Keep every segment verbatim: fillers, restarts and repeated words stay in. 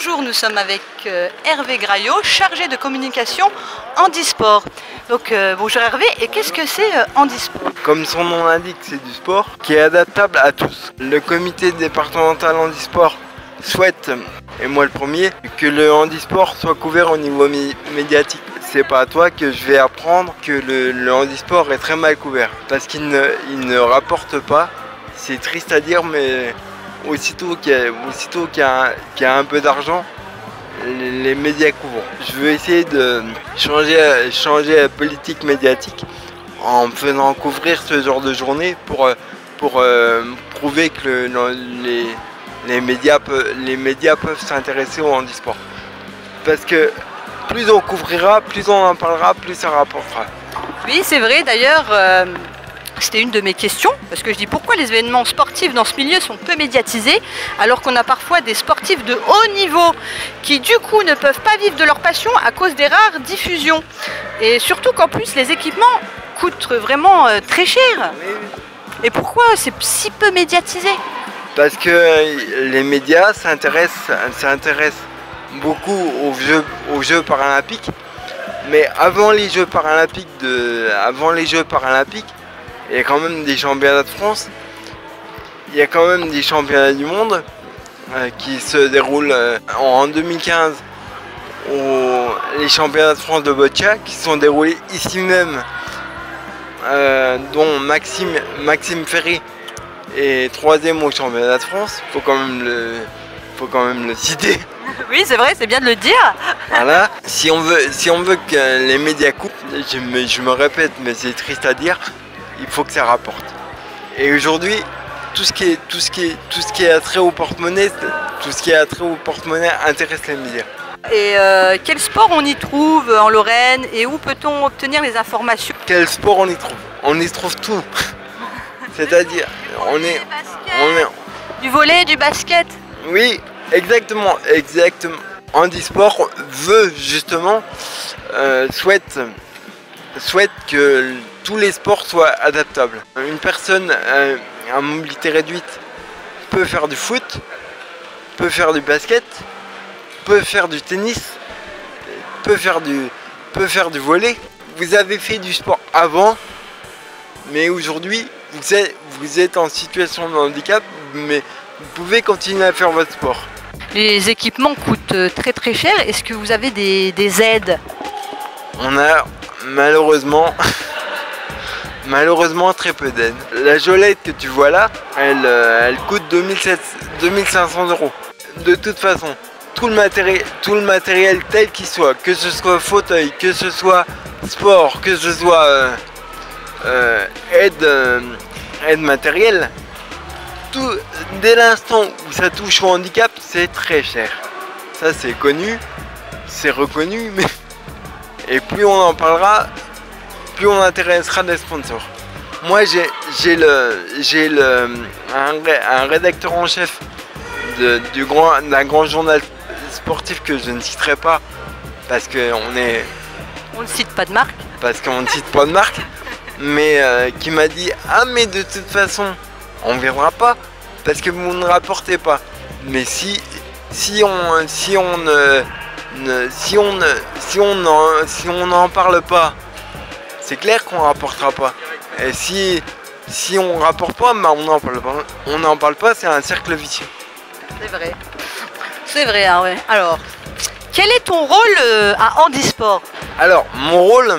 Bonjour, nous sommes avec euh, Hervé Graillot, chargé de communication handisport. Donc euh, bonjour Hervé, et qu'est-ce que c'est euh, handisport? Comme son nom l'indique, c'est du sport qui est adaptable à tous. Le comité départemental handisport souhaite, et moi le premier, que le handisport soit couvert au niveau médiatique. C'est pas à toi que je vais apprendre que le, le handisport est très mal couvert, parce qu'il ne, il ne rapporte pas. C'est triste à dire, mais aussitôt qu'il y a, aussitôt qu'il y a, un, qu'il y a un peu d'argent, les, les médias couvrent. Je veux essayer de changer, changer la politique médiatique en faisant couvrir ce genre de journée pour, pour euh, prouver que le, les, les, médias peuvent, les médias peuvent s'intéresser au handisport. Parce que plus on couvrira, plus on en parlera, plus ça rapportera. Oui, c'est vrai. D'ailleurs, euh, c'était une de mes questions, parce que je dis pourquoi les événements sportifs dans ce milieu sont peu médiatisés, alors qu'on a parfois des sportifs de haut niveau qui du coup ne peuvent pas vivre de leur passion à cause des rares diffusions. Et surtout qu'en plus les équipements coûtent vraiment euh, très cher. Oui, oui. Et pourquoi c'est si peu médiatisé? Parce que les médias s'intéressent, s'intéressent beaucoup aux Jeux, aux Jeux paralympiques, mais avant les Jeux paralympiques, de, avant les Jeux paralympiques, il y a quand même des championnats de France, il y a quand même des championnats du monde euh, qui se déroulent euh, en deux mille quinze, au, les championnats de France de boccia qui sont déroulés ici même, euh, dont Maxime, Maxime Ferry est troisième au championnat de France, il faut quand même le, faut quand même le citer. Oui, c'est vrai, c'est bien de le dire. Voilà, si on veut, si on veut que les médias coupent, je me, je me répète, mais c'est triste à dire, il faut que ça rapporte. Et aujourd'hui, tout ce qui est, tout ce qui est, tout ce qui est attrait au porte-monnaie, tout ce qui est attrait au porte-monnaie intéresse les médias. Et euh, quel sport on y trouve en Lorraine et où peut-on obtenir les informations? Quel sport on y trouve? On y trouve tout. C'est-à-dire, on est, on est, du volley, du basket. Oui, exactement, exactement. Handisport veut justement, euh, souhaite, souhaite que tous les sports soient adaptables. Une personne euh, à mobilité réduite peut faire du foot, peut faire du basket, peut faire du tennis, peut faire du, peut faire du volley. Vous avez fait du sport avant, mais aujourd'hui, vous êtes, vous êtes en situation de handicap, mais vous pouvez continuer à faire votre sport. Les équipements coûtent très très cher. Est-ce que vous avez des, des aides? On a malheureusement, malheureusement très peu d'aides. La Jolette que tu vois là, elle, elle coûte deux mille cinq cents euros. De toute façon, tout le matériel, tout le matériel tel qu'il soit, que ce soit fauteuil, que ce soit sport, que ce soit euh, euh, aide, euh, aide matérielle, tout, dès l'instant où ça touche au handicap, c'est très cher. Ça c'est connu, c'est reconnu, mais et plus on en parlera, plus on intéressera des sponsors. Moi j'ai j'ai le j'ai le un, un rédacteur en chef de, du grand d'un grand journal sportif que je ne citerai pas parce que on est on ne cite pas de marque. Parce qu'on ne cite pas de marque, mais euh, qui m'a dit ah mais de toute façon on verra pas parce que vous ne rapportez pas. Mais si si on si on ne, ne si on ne, si on n'en si on n'en parle pas, c'est clair qu'on rapportera pas. Et si si on rapporte pas, bah on n'en parle pas. On n'en parle pas, c'est un cercle vicieux. C'est vrai. C'est vrai, hein, ouais. Alors, quel est ton rôle euh, à handisport? Alors, mon rôle,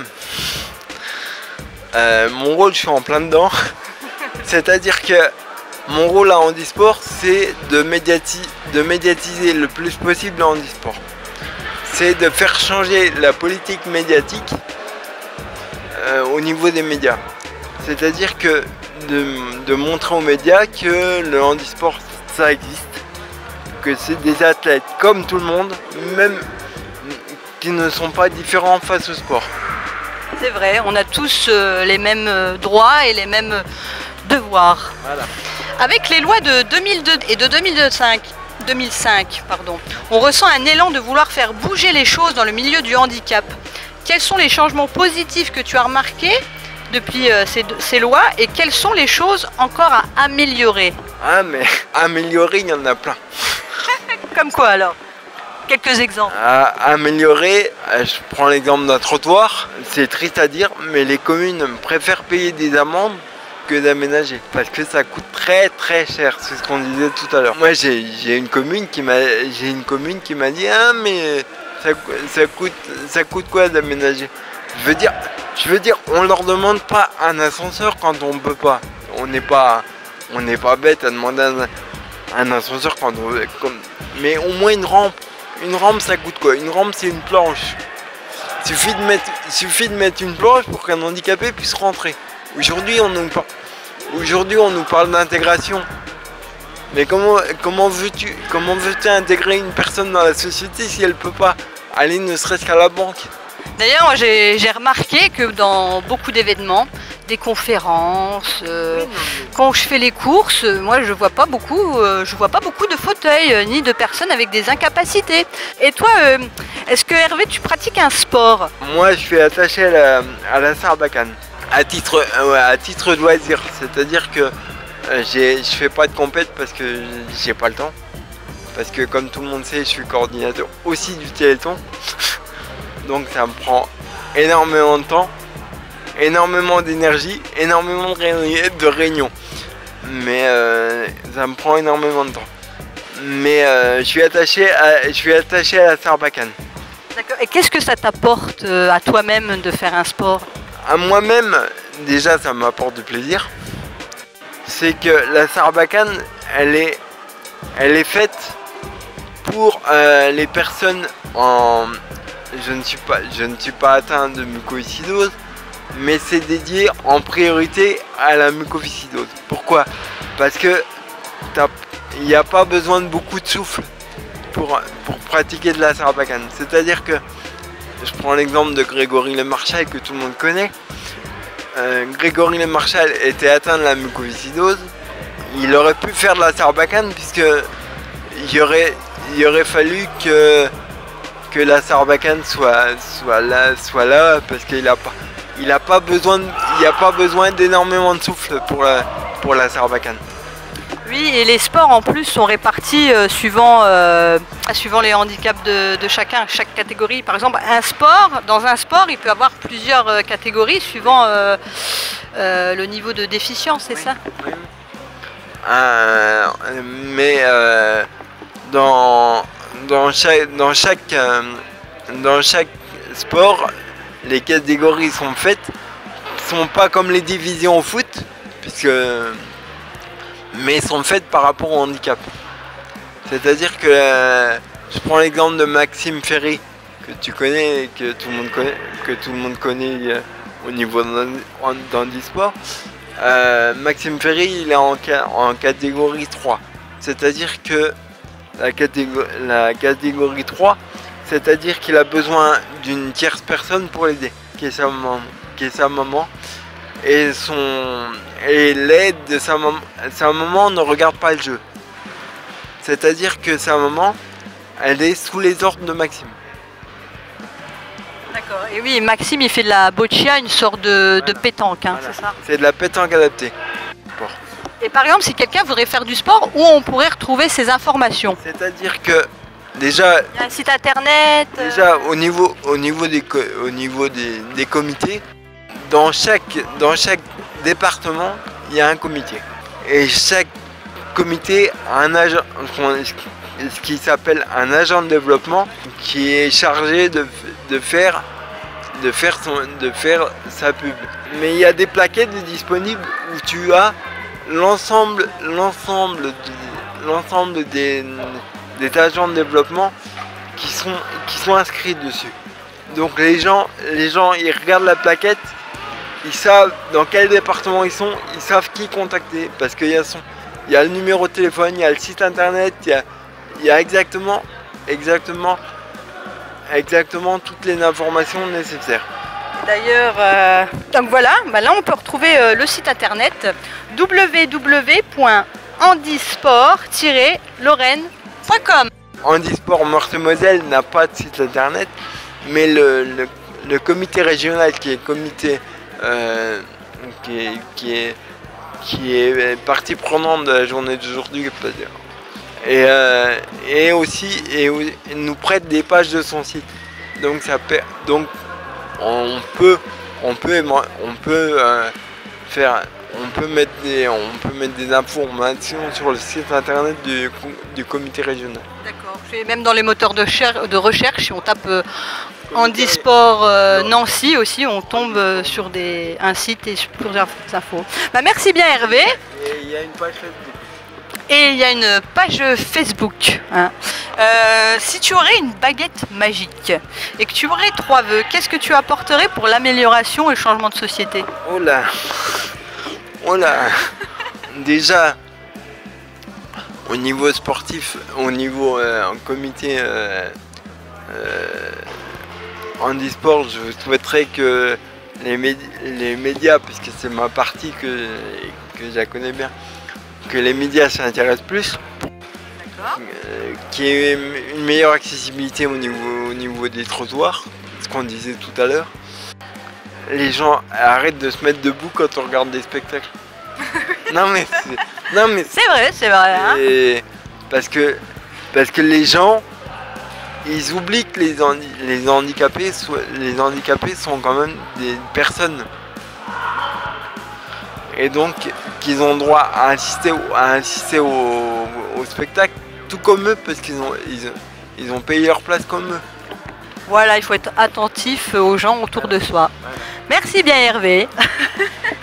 euh, mon rôle, je suis en plein dedans. C'est-à-dire que mon rôle à handisport, c'est de, médiati de médiatiser le plus possible le handisport. C'est de faire changer la politique médiatique euh, au niveau des médias. C'est-à-dire que de, de montrer aux médias que le handisport, ça existe. Que c'est des athlètes comme tout le monde, même qui ne sont pas différents face au sport. C'est vrai, on a tous euh, les mêmes euh, droits et les mêmes euh, devoirs. Voilà. Avec les lois de deux mille deux et de deux mille cinq, deux mille cinq, pardon, on ressent un élan de vouloir faire bouger les choses dans le milieu du handicap. Quels sont les changements positifs que tu as remarqués depuis euh, ces, ces lois et quelles sont les choses encore à améliorer? Ah mais améliorer, il y en a plein. Comme quoi alors? quelques exemples. À améliorer, je prends l'exemple d'un trottoir, c'est triste à dire, mais les communes préfèrent payer des amendes que d'aménager, parce que ça coûte très très cher, c'est ce qu'on disait tout à l'heure. Moi j'ai une commune qui m'a j'ai une commune qui m'a dit ah mais ça, ça coûte ça coûte quoi d'aménager. Je veux dire, je veux dire, on leur demande pas un ascenseur quand on peut pas. On n'est pas on n'est pas bête à demander un, un ascenseur quand on veut. Comme, mais au moins une rampe. Une rampe ça coûte quoi? Une rampe c'est une planche. Il suffit de mettre, suffit de mettre une planche pour qu'un handicapé puisse rentrer. Aujourd'hui on nous parle, aujourd'hui on nous parle d'intégration. Mais comment, comment veux-tu, comment veux-tu intégrer une personne dans la société si elle peut pas aller ne serait-ce qu'à la banque? D'ailleurs, j'ai remarqué que dans beaucoup d'événements, des conférences, euh, oui, quand je fais les courses, moi je vois pas beaucoup, euh, je vois pas beaucoup de fauteuils euh, ni de personnes avec des incapacités. Et toi, euh, est-ce que Hervé, tu pratiques un sport? Moi, je suis attaché à la, à la Sarbacane, à titre, euh, ouais, à titre de loisir, c'est-à-dire que euh, je fais pas de compète parce que j'ai pas le temps, parce que comme tout le monde sait, je suis coordinateur aussi du Téléthon. Donc ça me prend énormément de temps, énormément d'énergie, énormément de réunions. Mais euh, ça me prend énormément de temps. Mais euh, je suis attaché à, je suis attaché à la Sarbacane. D'accord. Et qu'est-ce que ça t'apporte euh, à toi-même de faire un sport? À moi-même, déjà ça m'apporte du plaisir. C'est que la Sarbacane, elle est, elle est faite pour euh, les personnes en... Je ne suis pas, je ne suis pas atteint de mucoviscidose, mais c'est dédié en priorité à la mucoviscidose. Pourquoi? Parce que il n'y a pas besoin de beaucoup de souffle pour, pour pratiquer de la Sarbacane. C'est-à-dire que, je prends l'exemple de Grégory Le Marchal que tout le monde connaît. Euh, Grégory Le Marchal était atteint de la mucoviscidose. Il aurait pu faire de la Sarbacane puisque il aurait, il aurait fallu que que la Sarbacane soit, soit là, soit là, parce qu'il n'a pas, il a pas besoin, il n'y a pas besoin d'énormément de souffle pour la, pour la Sarbacane. Oui, et les sports en plus sont répartis euh, suivant, euh, suivant les handicaps de, de chacun, chaque catégorie. Par exemple, un sport, dans un sport, il peut avoir plusieurs euh, catégories suivant euh, euh, le niveau de déficience, c'est oui, ça oui. Euh, mais euh, dans Dans chaque, dans, chaque, euh, dans chaque sport, les catégories sont faites, sont pas comme les divisions au foot, puisque, mais sont faites par rapport au handicap. C'est-à-dire que, euh, je prends l'exemple de Maxime Ferry, que tu connais, que tout le monde connaît, que tout le monde connaît euh, au niveau d'handisport. Euh, Maxime Ferry, il est en, en catégorie trois, c'est-à-dire que La catégorie, la catégorie trois, c'est-à-dire qu'il a besoin d'une tierce personne pour l'aider, qui est sa maman, qui est sa maman, et son et l'aide de sa maman. Sa maman ne regarde pas le jeu, c'est-à-dire que sa maman, elle est sous les ordres de Maxime. D'accord. Et oui, Maxime, il fait de la boccia, une sorte de, voilà. de pétanque, hein, voilà. C'est ça? C'est de la pétanque adaptée. Bon. Et par exemple, si quelqu'un voudrait faire du sport, où on pourrait retrouver ces informations? C'est-à-dire que déjà, il y a un site internet. Déjà euh... au niveau, au niveau des, au niveau des, des comités, dans chaque, dans chaque département, il y a un comité. Et chaque comité a un agent, ce qui s'appelle un agent de développement, qui est chargé de, de faire, de faire son, de faire sa pub. Mais il y a des plaquettes disponibles où tu as l'ensemble l'ensemble l'ensemble des, des agents de développement qui sont qui sont inscrits dessus. Donc les gens les gens ils regardent la plaquette, ils savent dans quel département ils sont, ils savent qui contacter parce qu'il y a son il y a le numéro de téléphone, il y a le site internet, il y a il y a exactement exactement exactement toutes les informations nécessaires. D'ailleurs, euh, donc voilà, bah là on peut retrouver euh, le site internet w w w point handisport tiret lorraine point com. Handisport Meurthe-et-Moselle n'a pas de site internet, mais le, le, le comité régional qui est comité euh, qui, est, qui, est, qui est partie prenante de la journée d'aujourd'hui Et, euh, et aussi et, et nous prête des pages de son site. Donc ça per, donc on peut on peut on peut euh, faire on peut mettre des on peut mettre des informations sur le site internet du, du comité régional. D'accord. Même dans les moteurs de, de recherche, si on tape euh, handisport euh, Nancy aussi, on tombe euh, sur des, un site et sur plusieurs infos. Bah, merci bien Hervé. Et il y a une page Facebook. Et il y a une page Facebook. Hein. Euh, si tu aurais une baguette magique et que tu aurais trois vœux, qu'est-ce que tu apporterais pour l'amélioration et le changement de société? Oh là, oh là. Déjà, au niveau sportif, au niveau euh, en comité euh, euh, handisport, je souhaiterais que les, médi les médias, puisque c'est ma partie que, que je la connais bien, que les médias s'intéressent plus, euh, qu'il y ait une meilleure accessibilité au niveau, au niveau des trottoirs, ce qu'on disait tout à l'heure. Les gens arrêtent de se mettre debout quand on regarde des spectacles. Non mais non mais c'est vrai, c'est vrai. Hein, parce que parce que les gens, ils oublient que les, handi les handicapés, les handicapés sont quand même des personnes. Et donc qu'ils ont droit à assister, à assister au, au spectacle tout comme eux parce qu'ils ont, ils, ils ont payé leur place comme eux. Voilà, il faut être attentif aux gens autour de soi. Merci bien Hervé.